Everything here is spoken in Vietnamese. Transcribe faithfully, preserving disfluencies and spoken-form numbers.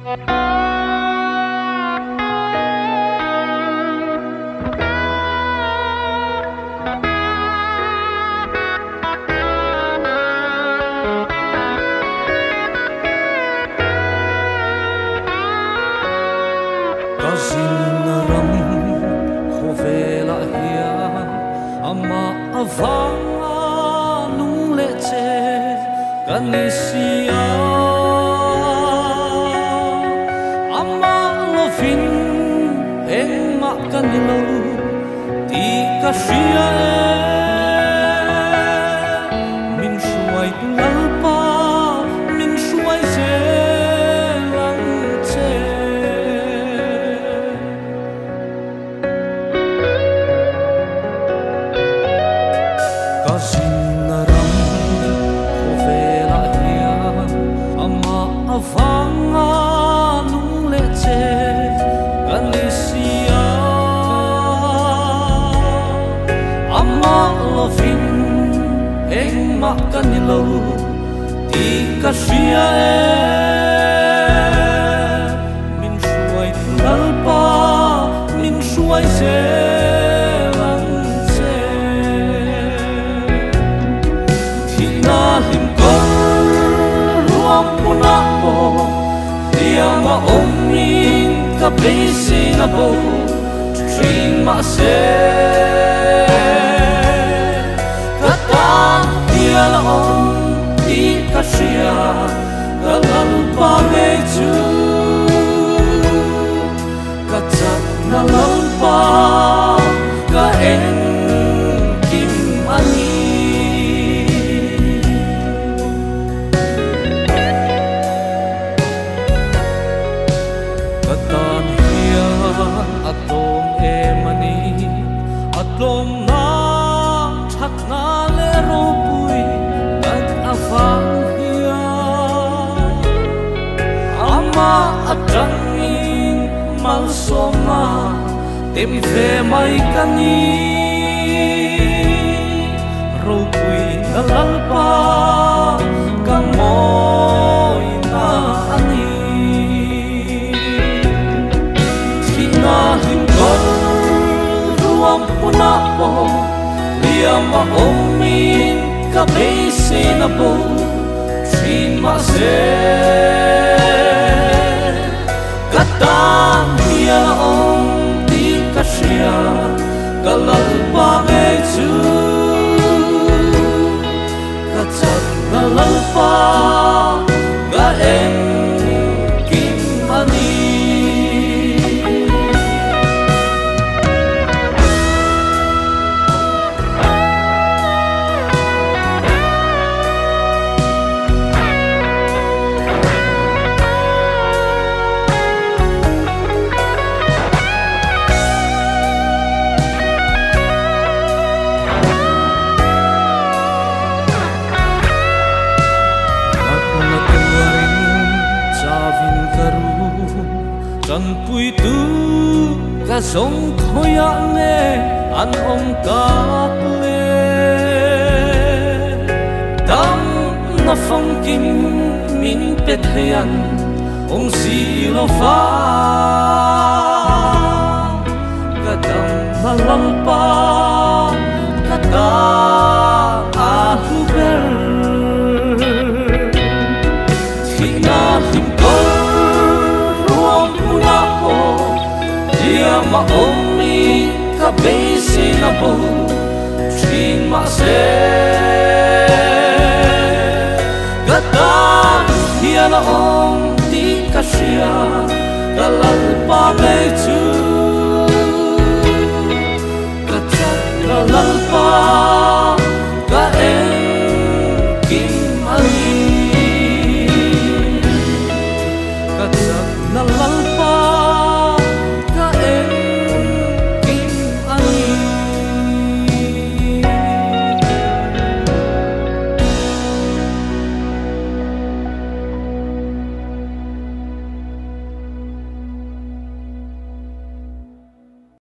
Kasinnaram khovela hiya ama avanga nung leche kanisia ama lovin engma kanilo ti kasia min shuai tu lalpa min shuai se Kasinnaram khovela hiya ama avanga nung leche kanisia ama lovin engma kanilo ti kasia min shuai tu lalpa min shuai se ma omnin ka base na bo train ma se kata dia la om ti ka sia ka lalpa me chu ka chat na lalpa ka en kim ani atom emani atom na thak na le ro pui at afang hiya ama atangin mal soma tem ve mai kani ro pui na lalpa kang moi na ani na po liya ma omin ka base na po trin ma se katang hiya om di ka siya kalalpa me chu katsat na lalpa ga en kim ani Kan pui tu ka song khoya ne an om kap le dam na phong kim min pet hian ong si lo fa ka dam na lalpa ka ta a hu ber thina him ma omni ka base na bo trin ma se gata hiya na om ti ka sia kalalpa me chu ka chat kalalpa